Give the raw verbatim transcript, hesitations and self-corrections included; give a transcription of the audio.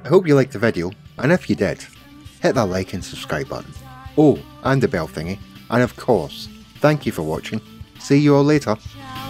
hope you liked the video, and if you did, hit that like and subscribe button. Oh, and the bell thingy, and of course, thank you for watching. See you all later.